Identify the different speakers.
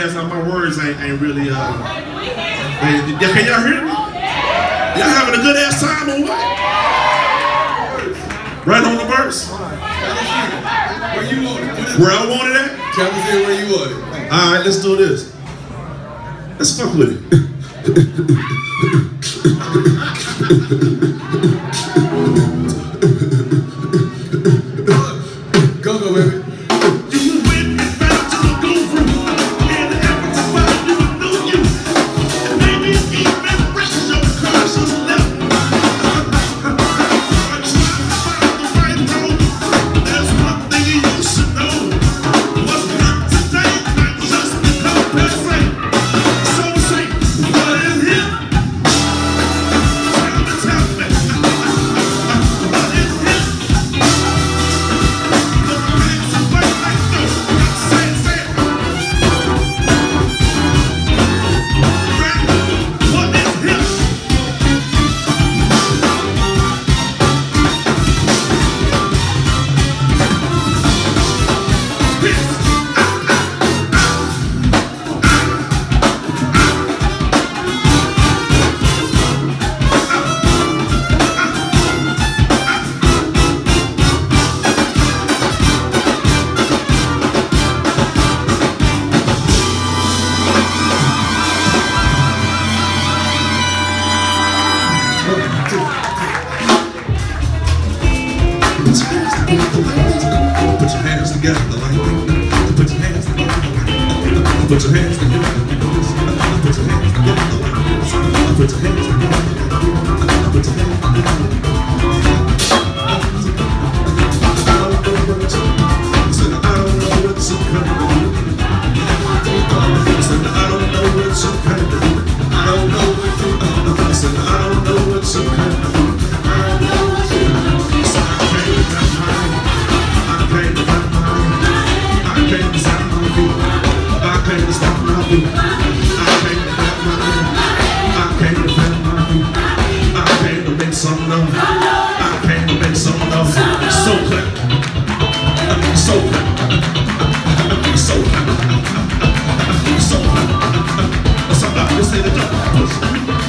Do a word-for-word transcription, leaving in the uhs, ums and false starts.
Speaker 1: fast, now my words ain't, ain't really, uh, they, can y'all hear me? Y'all having a good ass time or what? Right on the verse?
Speaker 2: Where you want it?
Speaker 1: Where I want it at?
Speaker 2: Tell us here where you want it.
Speaker 1: All right, let's do this. Let's fuck with it.
Speaker 2: Go, go, baby.
Speaker 1: Put your hands together like this. Put your hands together like this. Put your hands together like this. Put your hands together like this. Put your hands together like this. Put your hands together. Said I don't know what you can do. Said I don't know what you can do. I don't know what you can do. Said I don't know what you can do. So, so, so, somebody say the